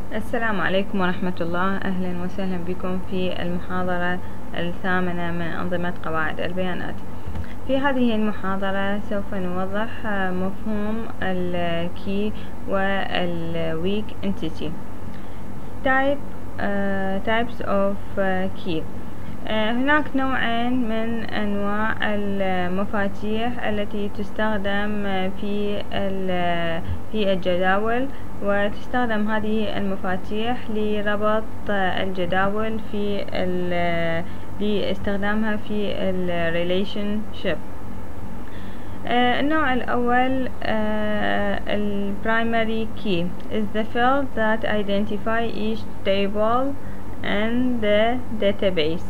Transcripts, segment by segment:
السلام عليكم ورحمة الله. أهلا وسهلا بكم في المحاضرة الثامنة من أنظمة قواعد البيانات. في هذه المحاضرة سوف نوضح مفهوم الكي والويك entity. types of key. هناك نوعين من أنواع المفاتيح التي تستخدم في الجداول، وتستخدم هذه المفاتيح لربط الجداول لاستخدامها في relationship. النوع الأول primary key is the field that identify each table in the database.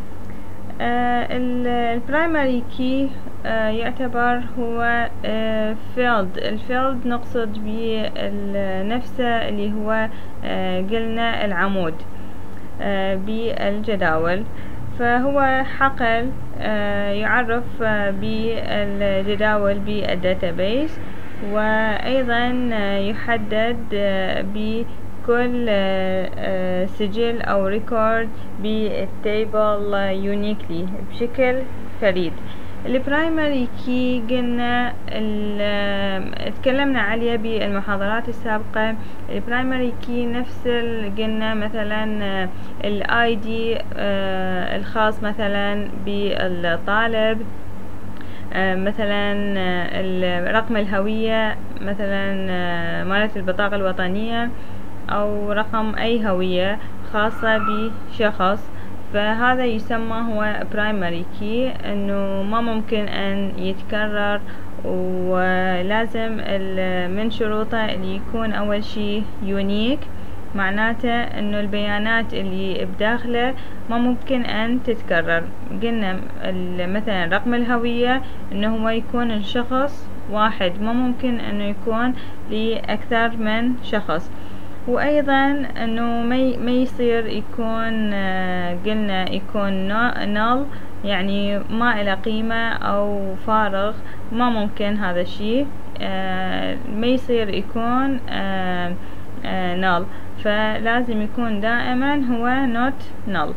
البرايمري كي يعتبر هو الفيلد نقصد به نفسه اللي هو قلنا العمود بالجداول، فهو حقل يعرف بالجداول بالداتابيس، وأيضا يحدد بكل سجل أو ريكورد بالتيبل يونيكلي بشكل فريد. البرايمري كي قلنا تكلمنا عليه بالمحاضرات السابقة. البرايمري كي نفس قلنا مثلا الاي دي الخاص مثلا بالطالب، مثلا رقم الهوية مثلا مالت البطاقة الوطنية، أو رقم أي هوية خاصة بشخص، فهذا يسمى هو primary key، انه ما ممكن ان يتكرر، ولازم من شروطه اللي يكون اول شي يونيك، معناته انه البيانات اللي بداخله ما ممكن ان تتكرر. قلنا مثلا رقم الهوية انه هو يكون الشخص واحد، ما ممكن انه يكون لأكثر من شخص. وأيضا أنه ما يصير يكون قلنا يكون null، يعني ما إلى قيمة أو فارغ، ما ممكن هذا الشيء. ما يصير يكون null، فلازم يكون دائما هو not null.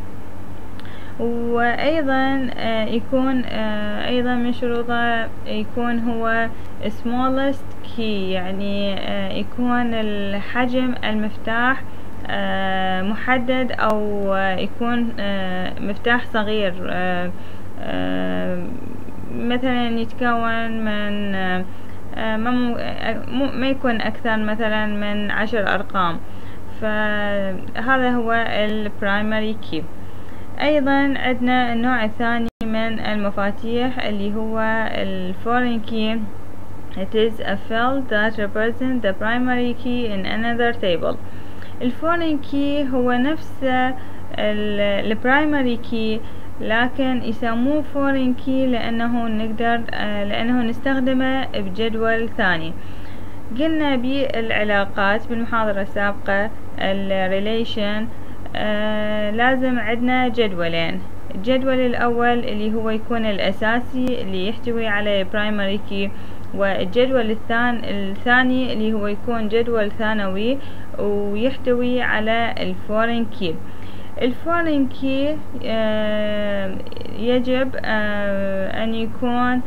وأيضا يكون أيضا من شروطه يكون هو smallest key، يعني يكون الحجم المفتاح محدد، أو يكون مفتاح صغير، مثلا يتكون من ما يكون أكثر مثلا من 10 أرقام، فهذا هو البرايمري كي. أيضا عندنا النوع الثاني من المفاتيح اللي هو الفورين كي. It is a field that represents the primary key in another table. الفورين كي هو نفس البرايمري كي، لكن يسموه فورين كي لأنه نستخدمه بجدول ثاني. قلنا بالعلاقات بالمحاضرة السابقة الريليشن لازم عندنا جدولين. الجدول الأول اللي هو يكون الأساسي اللي يحتوي على برايمري كي، والجدول الثاني اللي هو يكون جدول ثانوي ويحتوي على الفورين كي. الفورين كي يجب أن يكون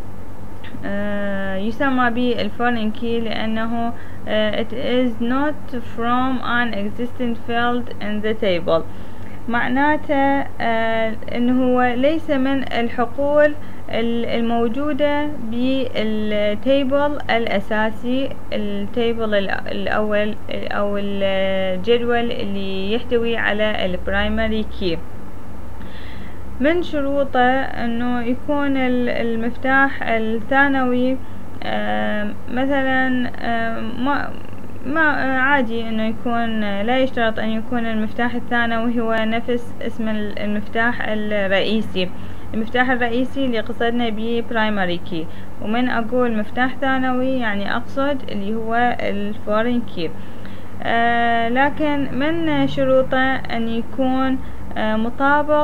يسمى بالفورين كي لأنه it is not from an existing field in the table، معناته انه هو ليس من الحقول الموجودة بالتيبل الأساسي، التيبل الأول أو الجدول اللي يحتوي على البرايمري كي. من شروطه انه يكون المفتاح الثانوي مثلا ما عادي انه يكون، لا يشترط ان يكون المفتاح الثانوي هو نفس اسم المفتاح الرئيسي. المفتاح الرئيسي اللي قصدنا به برايمري كي، ومن اقول مفتاح ثانوي يعني اقصد اللي هو الفورين كي. لكن من شروطه ان يكون مطابق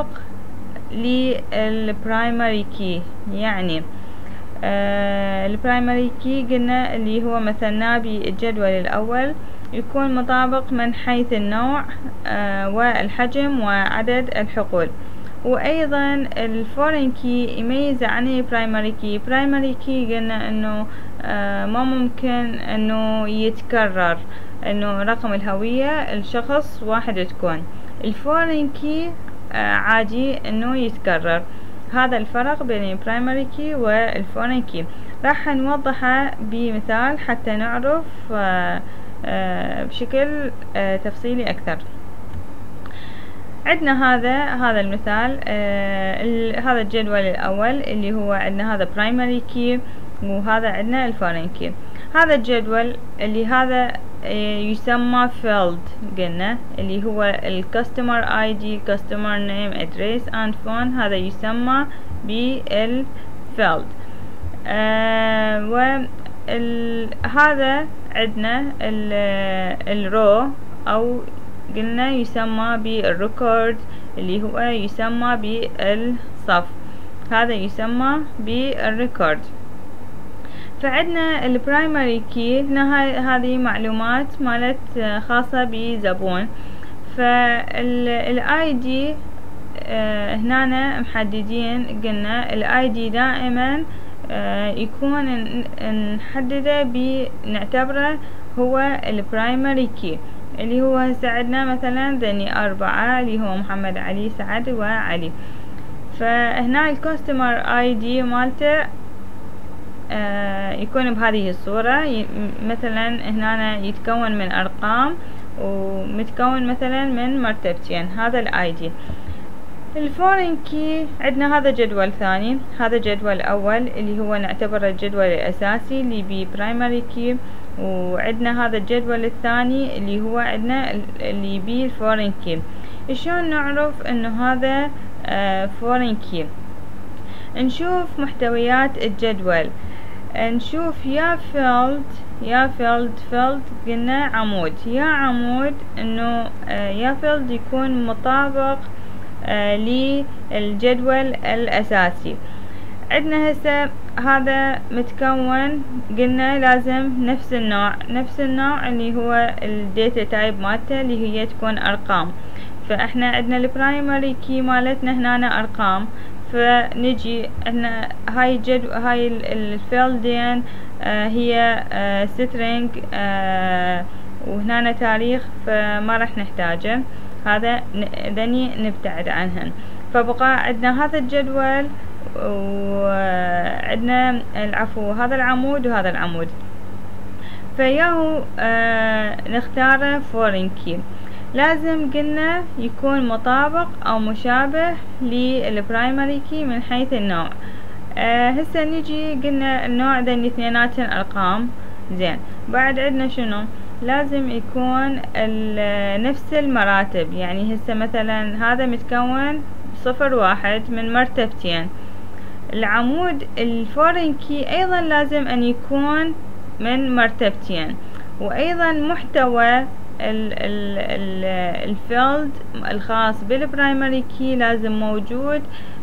للبرايمري كي، يعني البرايمري كي قلنا اللي هو مثلناه بالجدول الأول يكون مطابق من حيث النوع والحجم وعدد الحقول. وأيضا الفورين كي يميز عن البرايمري كي. برايمري كي قلنا انه ما ممكن انه يتكرر، انه رقم الهوية الشخص واحد تكون. الفورين كي عادي انه يتكرر. هذا الفرق بين البرايمري كي والفورين كي. راح نوضحه بمثال حتى نعرف بشكل تفصيلي اكثر. عندنا هذا المثال، هذا الجدول الاول اللي هو عندنا هذا برايمري كي، وهذا عندنا الفورين كي. هذا الجدول اللي هذا يسمى field قلنا، اللي هو الكاستمر اي دي، كاستمر نيم، ادريس اند فون، هذا يسمى بالفيلد. وهذا عندنا الرو او قلنا يسمى بالريكورد، اللي هو يسمى بالصف، هذا يسمى بالريكورد. فعندنا البرايمري كي هنا هذه معلومات مالت خاصة بزبون. فالاي دي هنا محددين، قلنا الاي دي دائما يكون نحدده بنعتبره هو البرايمري كي، اللي هو هسه عندنا مثلا ذني 4 اللي هو محمد، علي، سعد وعلي. فهنا الكاستمر اي دي مالته يكون بهذه الصورة. مثلا هنا يتكون من ارقام ومتكون مثلا من مرتبتين، هذا الاي دي. الفورين كي عندنا هذا جدول ثاني، هذا جدول اول اللي هو نعتبره الجدول الاساسي اللي بي برايمري كي، وعندنا هذا الجدول الثاني اللي هو عندنا اللي بيه الفورين كي. شلون نعرف انه هذا فورين كي؟ نشوف محتويات الجدول، نشوف يا فيلد قلنا عمود، يا عمود انه يا فيلد يكون مطابق للجدول الاساسي. عندنا هسه هذا متكون، قلنا لازم نفس النوع اللي هو الداتا تايب مالته اللي هي تكون ارقام. فاحنا عندنا البرايمري كي مالتنا هنا ارقام، فنجي عندنا هاي الفيلدين هي سترينج وهنا تاريخ، فما راح نحتاجه، هذا ذني نبتعد عنهن. فبقى عندنا هذا الجدول، وعندنا العفو هذا العمود وهذا العمود. فياهو نختاره فورين كي. لازم قلنا يكون مطابق او مشابه للبرايمري كي من حيث النوع. هسه نجي قلنا النوع ذني اثنيناتن ارقام، زين. بعد عندنا شنو؟ لازم يكون نفس المراتب، يعني هسه مثلا هذا متكون 0 1 من مرتبتين. العمود الفورين كي ايضا لازم ان يكون من مرتبتين، وايضا محتوى الفيلد الخاص بالبرايمري كي لازم موجود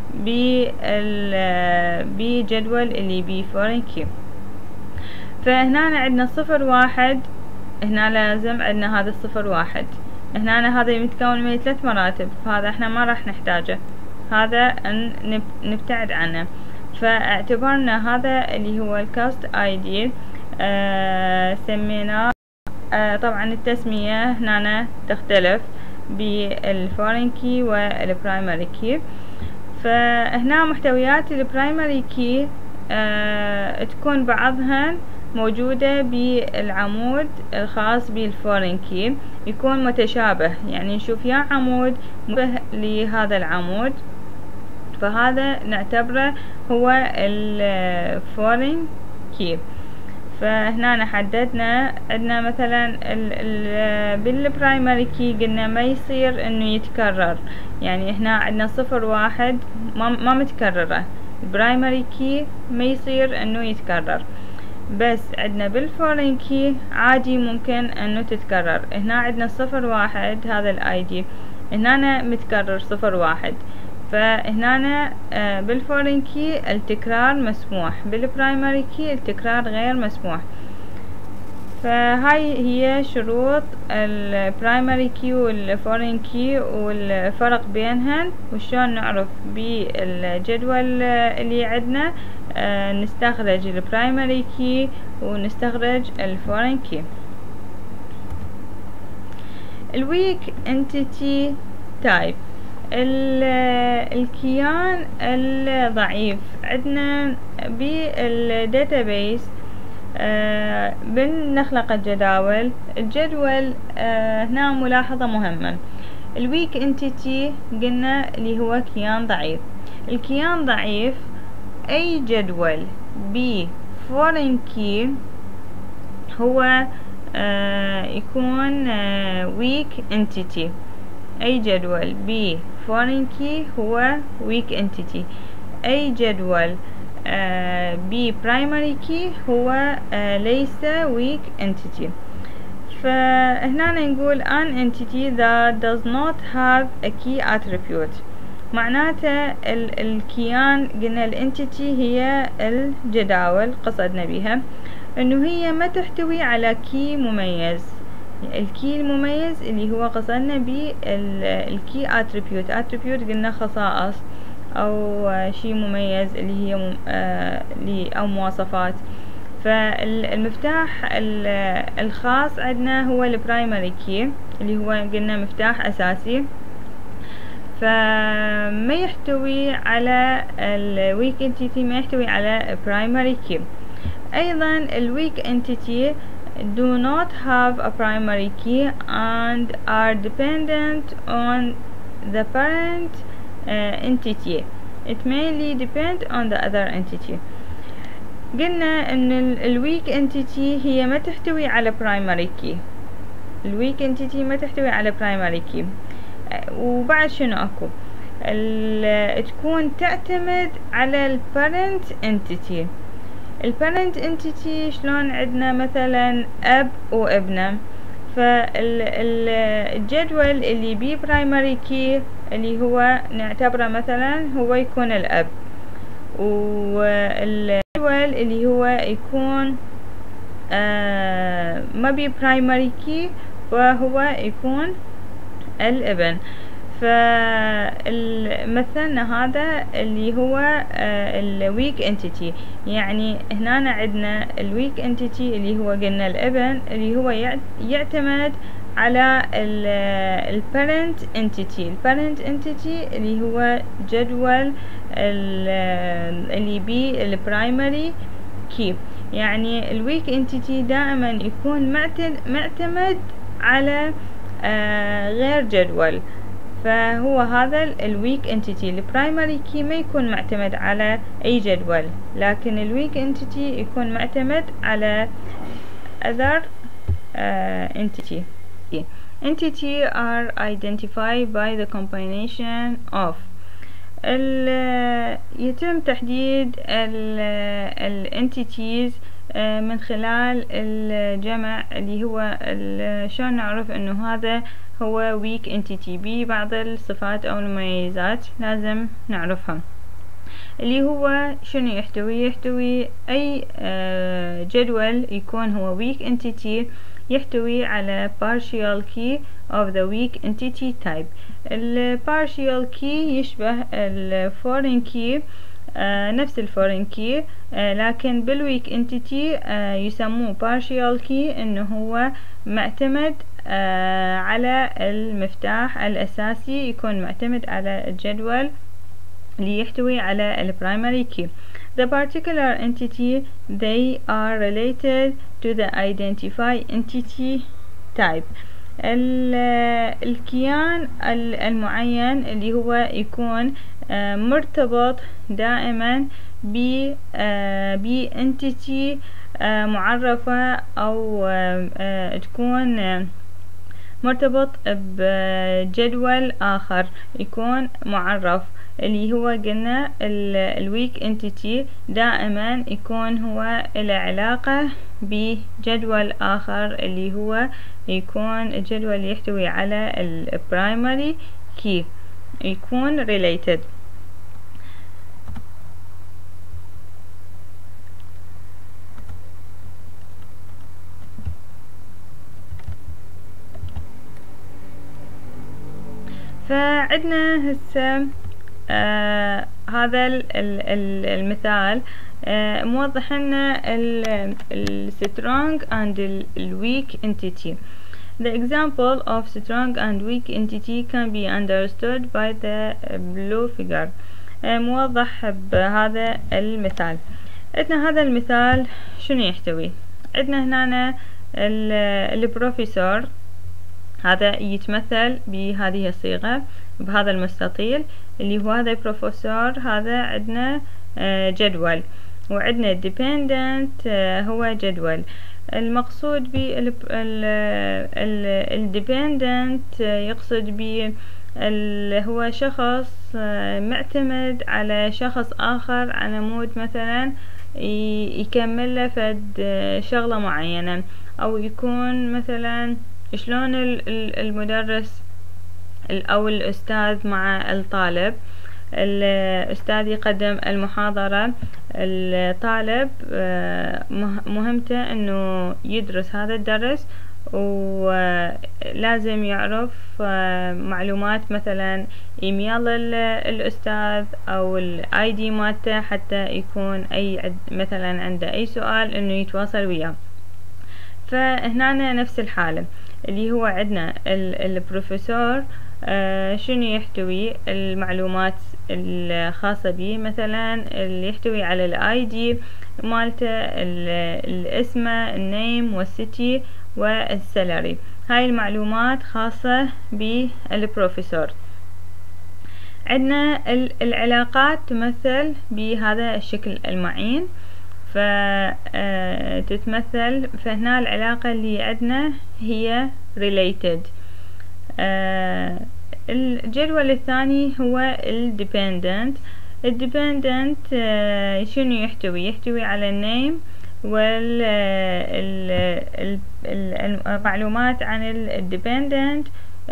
بجدول اللي بيه فورين كي. فهنا عندنا 0 1، هنا لازم عندنا هذا 0 1. هنا هذا متكون من 3 مراتب، فهذا احنا ما راح نحتاجه، هذا نبتعد عنه. فاعتبرنا هذا اللي هو الكاست اي دي، سميناه طبعا التسمية هنا تختلف بالفورين كي والبرايمري كي. فهنا محتويات البرايمري كي تكون بعضها موجودة بالعمود الخاص بالفورين كي، يكون متشابه، يعني نشوف يا عمود مشابه لهذا العمود، فهذا نعتبره هو الفورين كي. فهنا حددنا عندنا مثلا بالبرايمري كي قلنا ما يصير انه يتكرر، يعني هنا عندنا 0 1 ما متكررة، البرايمري كي ما يصير انه يتكرر. بس عندنا بالفورين كي عادي ممكن انه تتكرر. هنا عندنا 0 1 هذا الاي دي، هنا متكرر 0 1. فهنا بالفورين كي التكرار مسموح، بالبرايمري كي التكرار غير مسموح. فهاي هي شروط البرايمري كي والفورين كي والفرق بينهن، وشون نعرف بالجدول اللي عندنا نستخرج البرايمري كي ونستخرج الفورين كي. الويك انتيتي تايب، الكيان الضعيف عندنا بالداتابيس. بنخلق الجداول. الجدول هنا ملاحظة مهمة. الويك انتيتي قلنا اللي هو كيان ضعيف. الكيان ضعيف اي جدول بفورين كي هو يكون weak entity. أي جدول بفورين كي هو weak entity. أي جدول ببرايمري كي هو ليس weak entity. فهنا نقول an entity that does not have a key attribute. معناته الكيان قلنا الانتيتي هي الجداول قصدنا بها انه هي ما تحتوي على كي مميز. الكي المميز اللي هو قصدنا به الكي اتريبيوت. اتريبيوت قلنا خصائص او شيء مميز اللي هي او مواصفات. فالمفتاح الخاص عندنا هو البرايمري كي اللي هو قلنا مفتاح اساسي، فما يحتوي على الويك انتيتي، ما يحتوي على برايمري كي. أيضا الweak entity do not have a primary key and are dependent on the parent entity. It mainly depend on the other entity. قلنا ان الweak entity هي ما تحتوي على primary key. الweak entity ما تحتوي على primary key. وبعد شنو اكو؟ تكون تعتمد على parent entity. البارنت انتيتي شلون عندنا مثلا اب وابنه، فالجدول اللي بيه برايمري كي اللي هو نعتبره مثلا هو يكون الاب، والجدول اللي هو يكون ما بيه برايمري كي وهو يكون الابن. فمثلنا هذا اللي هو الويك انتيتي. يعني هنا عندنا الويك انتيتي اللي هو قلنا الابن اللي هو يعتمد على البارنت انتيتي. البارنت انتيتي اللي هو جدول اللي بيه البرايمري كي. يعني الويك انتيتي دائما يكون معتمد على غير جدول، فهو هذا الويك انتيتي. البرايمري كي ما يكون معتمد على اي جدول، لكن الويك انتيتي يكون معتمد على other entity. Entity are identified by the combination of يتم تحديد الانتيتيز من خلال الجمع اللي هو شلون نعرف انه هذا هو weak entity. ببعض الصفات او المميزات لازم نعرفها، اللي هو شنو يحتوي اي جدول يكون هو weak entity يحتوي على partial key of the weak entity type. partial key يشبه foreign key، نفس الفورين كي، لكن بالويك انتيتي يسموه partial key انه هو معتمد على المفتاح الاساسي، يكون معتمد على الجدول اللي يحتوي على البرايمري كي. The particular entity they are related to the identified entity type. الكيان المعين اللي هو يكون مرتبط دائما ب entity معرفة أو تكون مرتبط بجدول آخر يكون معرف، اللي هو قلنا الويك انتيتي دائما يكون هو له علاقة بجدول آخر اللي هو يكون الجدول يحتوي على البرايمري كي، يكون related. فعندنا هسه هذا المثال موضح لنا ال strong and ال weak entity. The example of strong and weak entity can be understood by the below figure. موضح بهذا المثال. عندنا هذا المثال شنو يحتوي؟ عندنا هنا البروفيسور، هذا يتمثل بهذه الصيغة بهذا المستطيل اللي هو هذا البروفيسور. هذا عندنا جدول، وعندنا dependent هو جدول. المقصود بالديبندنت يقصد به هو شخص معتمد على شخص آخر على مود مثلا يكمل له فد شغلة معينة، أو يكون مثلا شلون المدرس أو الأستاذ مع الطالب. الأستاذ يقدم المحاضرة، الطالب مهمته أنه يدرس هذا الدرس، ولازم يعرف معلومات مثلا إيميل الأستاذ أو الآي دي مالته حتى يكون مثلا عنده أي سؤال أنه يتواصل وياه. فهنا نفس الحالة اللي هو عندنا البروفيسور شنو يحتوي؟ المعلومات الخاصة به، مثلا اللي يحتوي على الاي دي مالته، الاسم، النيم والسيتي والسالري. هاي المعلومات خاصة بالبروفيسور. عندنا العلاقات تمثل بهذا الشكل المعين، فتتمثل فهنا العلاقة اللي عندنا هي related. الجدول الثاني هو الديبندنت. الديبندنت شنو يحتوي على النيم والمعلومات عن الديبندنت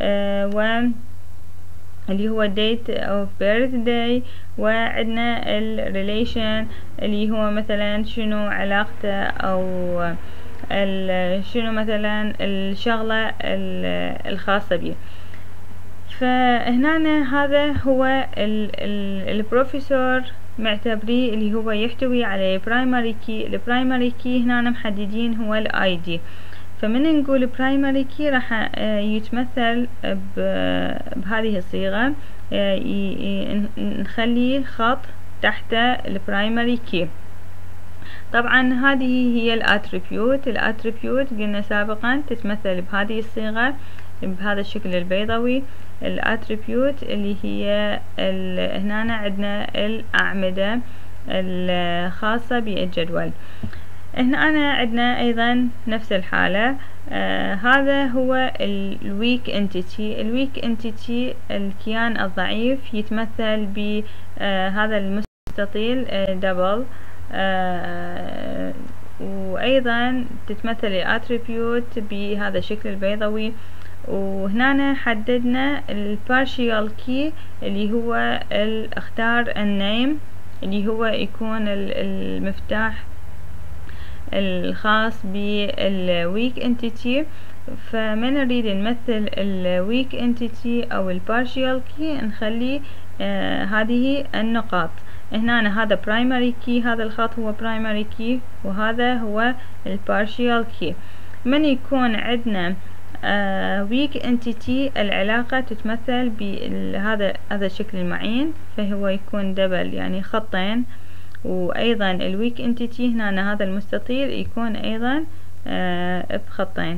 اللي هو date of birthday، وعندنا الريليشن اللي هو مثلا شنو علاقته أو شنو مثلا الشغلة الخاصة به. فهنا هذا هو البروفيسور معتبريه اللي هو يحتوي على primary key. البرايمري كي هنا محددين هو الاي دي، فمن نقول primary key راح يتمثل بهذه الصيغة، نخلي خط تحت البرايمري كي. طبعا هذه هي الاتريبيوت قلنا سابقا تتمثل بهذه الصيغة بهذا الشكل البيضاوي. الاتريبيوت اللي هي هنا عندنا الأعمدة الخاصة بالجدول. هنا عندنا أيضا نفس الحالة. هذا هو الويك انتيتي. الويك انتيتي الكيان الضعيف يتمثل بهذا المستطيل دبل، وأيضا تتمثل الاتريبيوت بهذا الشكل البيضاوي. وهنا حددنا البارشيال كي اللي هو اختار النيم اللي هو يكون المفتاح الخاص بالويك انتيتي. فمن نريد نمثل الويك انتيتي او البارشيال كي نخلي هذه النقاط. هنا هذا برايمري كي، هذا الخط هو برايمري كي، وهذا هو البارشيال كي. من يكون عندنا weak entity العلاقة تتمثل بهذا الشكل المعين، فهو يكون دبل يعني خطين. وأيضا الويك entity هنا هذا المستطيل يكون أيضا بخطين.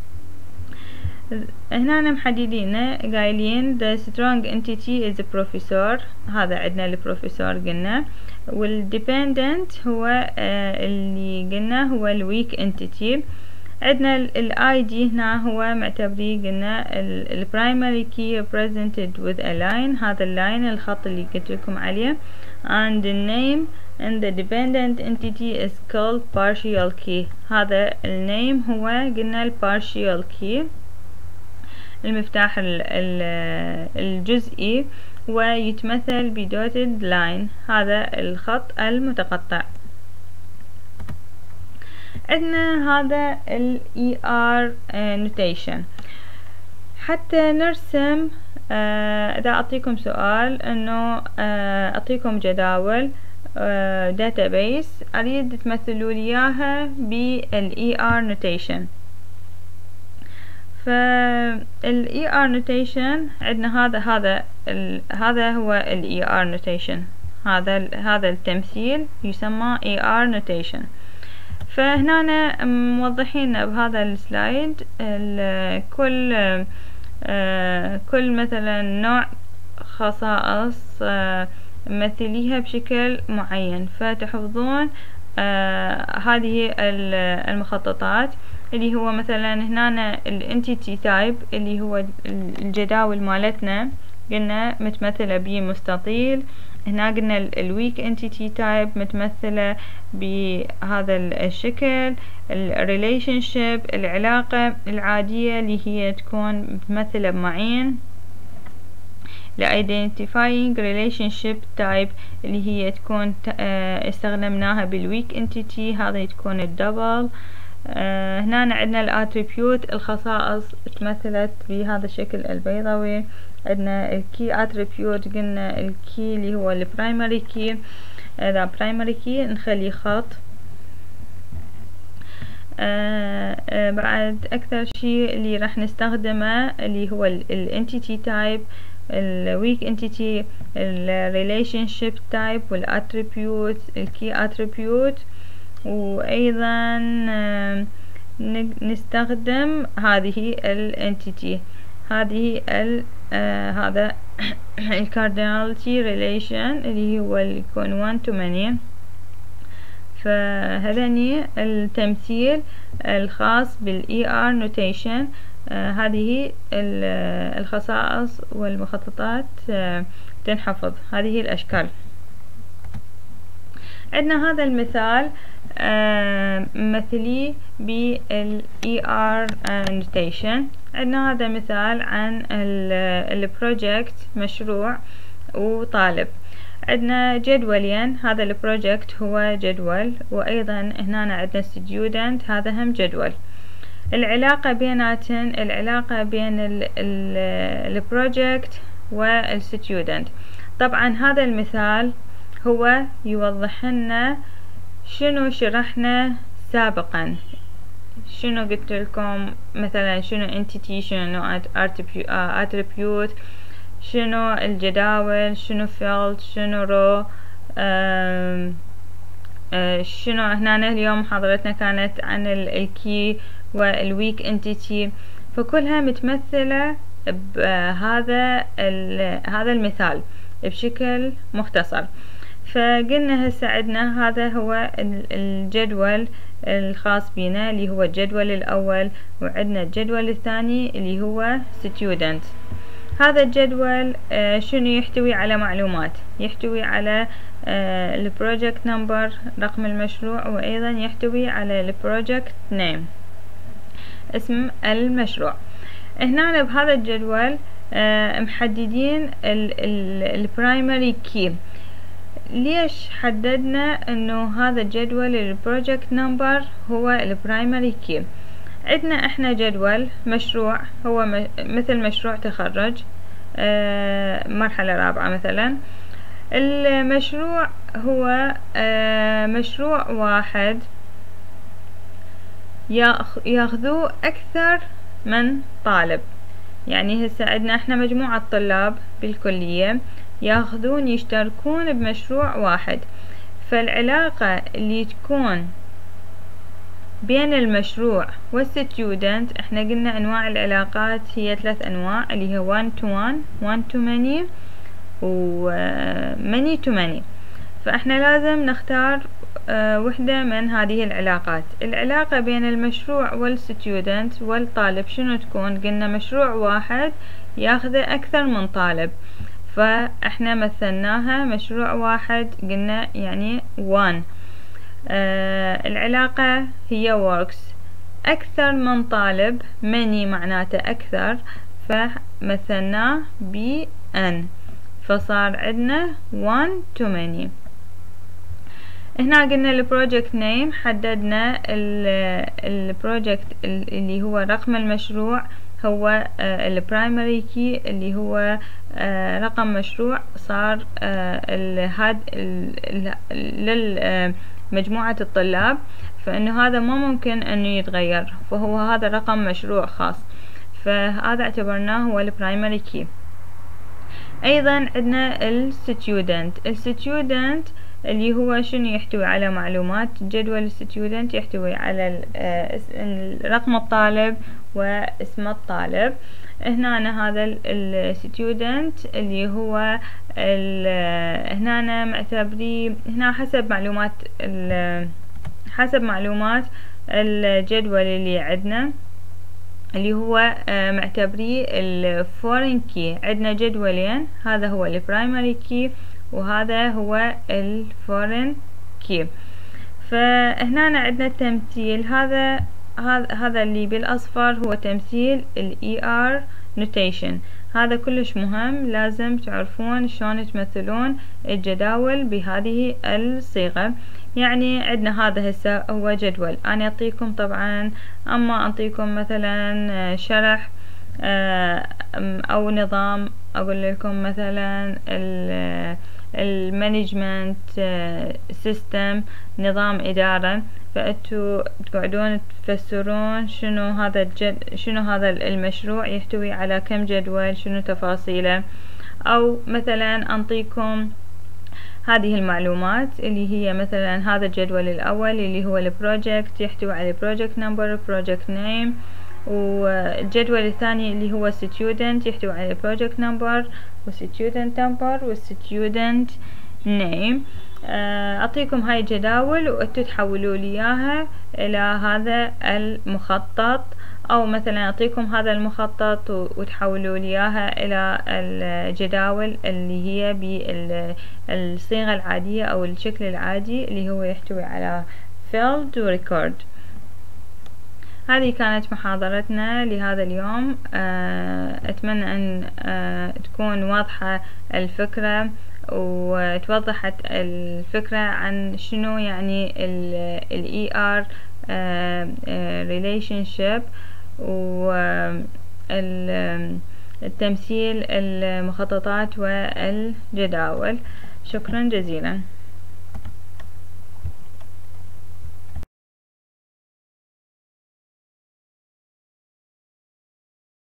هنا محددين قايلين the strong entity is the professor. هذا عندنا البروفيسور قلنا، والdependent هو اللي قلنا هو الويك entity. عندنا الاي دي هنا هو معتبريه قلنا البرايمري كي represented with a line، هذا اللاين الخط اللي قلت لكم عليه، and the name and the dependent entity is called partial key. هذا النيم هو قلنا البارشيال كي المفتاح الجزئي، ويتمثل بدوتد لاين هذا الخط المتقطع. عندنا هذا ال ER notation. حتى نرسم إذا أعطيكم سؤال إنه أعطيكم جداول database أريد تمثلوا لي إياها بال ER notation. فال ER notation عندنا هذا هو ال ER notation. هذا التمثيل يسمى ER notation. فهنا موضحين بهذا السلايد كل مثلا نوع خصائص مثليها بشكل معين، فتحفظون هذه المخططات اللي هو مثلا هنا الانتيتي تايب اللي هو الجداول مالتنا قلنا متمثلة بمستطيل. هنا قلنا الويك انتيتي تايب متمثلة بهذا الشكل. الريليشنشيب العلاقة العادية اللي هي تكون متمثلة بمعين. identifying relationship type اللي هي تكون استخدمناها بالويك انتيتي، هذا تكون الدبل. هنا عندنا الاتريبيوت الخصائص تمثلت بهذا الشكل البيضاوي. عندنا الكي اتريبيوت قلنا الكي اللي هو البرايمري كي. اذا برايمري كي نخلي خط. بعد اكثر شيء اللي راح نستخدمه اللي هو الانتيتي تايب، الويك انتيتي، الريليشن شيب تايب، والاتريبيوت، الكي اتريبيوت. وايضا نستخدم هذه الانتيتي، هذه هذا الكارديناليتي ريليشن اللي هو يكون 1 to many. فهذني التمثيل الخاص بالاي ار نوتيشن. هذه الخصائص والمخططات تنحفظ هذه الاشكال. عندنا هذا المثال مثلي بالاي ار نوتيشن. عندنا هذا مثال عن البروجكت مشروع وطالب. عندنا جدولين، هذا البروجكت هو جدول، وايضا هنا عندنا student هذا هم جدول. العلاقة بيناتن العلاقة بين البروجكت والستودنت. طبعا هذا المثال هو يوضح لنا شنو شرحنا سابقا. شنو قلت لكم مثلا شنو entity، شنو attribute، شنو الجداول، شنو field، شنو row. شنو هنا اليوم محاضرتنا كانت عن الكي والويك entity، فكلها متمثلة بهذا المثال بشكل مختصر. فقلنا هسه عندنا هذا هو الجدول الخاص بنا اللي هو الجدول الأول، وعندنا الجدول الثاني اللي هو student. هذا الجدول شنو يحتوي على معلومات؟ يحتوي على البروجكت نمبر رقم المشروع، وأيضا يحتوي على البروجكت نيم اسم المشروع. هنا بهذا الجدول محددين البرايمري كي. ليش حددنا انه هذا الجدول البروجكت نمبر هو البرايمري كي؟ عندنا احنا جدول مشروع هو مثل مشروع تخرج مرحلة رابعة مثلا. المشروع هو مشروع واحد ياخذوه اكثر من طالب. يعني هسه عندنا احنا مجموعة طلاب بالكلية ياخذون يشتركون بمشروع واحد. فالعلاقة اللي تكون بين المشروع والستودنت، احنا قلنا انواع العلاقات هي 3 انواع اللي هي 1 to 1، 1 to many، و many to many. فاحنا لازم نختار وحدة من هذه العلاقات. العلاقة بين المشروع والستودنت والطالب شنو تكون؟ قلنا مشروع واحد ياخذ اكثر من طالب، فاحنا مثلناها مشروع واحد قلنا يعني 1. العلاقة هي works. أكثر من طالب many معناته أكثر، فمثلناه ب n، فصار عندنا 1 to many. هنا قلنا البروجكت نيم، حددنا البروجكت اللي هو رقم المشروع هو البرايمري كي اللي هو رقم مشروع صار لمجموعة الطلاب، فإنه هذا ما ممكن إنه يتغير، فهو هذا رقم مشروع خاص، فهذا اعتبرناه هو البرايمري كي. أيضا عندنا الستودنت اللي هو شنو يحتوي على معلومات. جدول الستودنت يحتوي على رقم الطالب واسم الطالب. هنا هذا الستودنت اللي هو هنا معتبري هنا حسب معلومات الجدول اللي عندنا، اللي هو معتبريه الفورين كي. عندنا جدولين، هذا هو البرايمري كي وهذا هو الفورين كي. فهنا عندنا التمثيل، هذا اللي بالاصفر هو تمثيل ER notation. هذا كلش مهم، لازم تعرفون شلون تمثلون الجداول بهذه الصيغة. يعني عندنا هذا هسه هو جدول، أنا أعطيكم طبعا، أما أعطيكم مثلا شرح أو نظام، أقول لكم مثلا المانجمنت سيستم، نظام إدارة، فأنتوا تقعدون تفسرون شنو هذا المشروع يحتوي على كم جدول، شنو تفاصيله. أو مثلا أنطيكم هذه المعلومات اللي هي مثلا هذا الجدول الأول اللي هو البروجكت، يحتوي على project number project name، والجدول الثاني اللي هو student يحتوي على project number وstudent number وstudent name. أعطيكم هاي الجداول وأنتوا تحولوا لي إياها إلى هذا المخطط، أو مثلا أعطيكم هذا المخطط وتحولوا لي إياها إلى الجداول اللي هي بالصيغة العادية أو الشكل العادي اللي هو يحتوي على field و record. هذه كانت محاضرتنا لهذا اليوم. أتمنى أن تكون واضحة الفكرة، وتوضحت الفكرة عن شنو يعني ال ER relationship والتمثيل المخططات والجداول. شكرا جزيلا.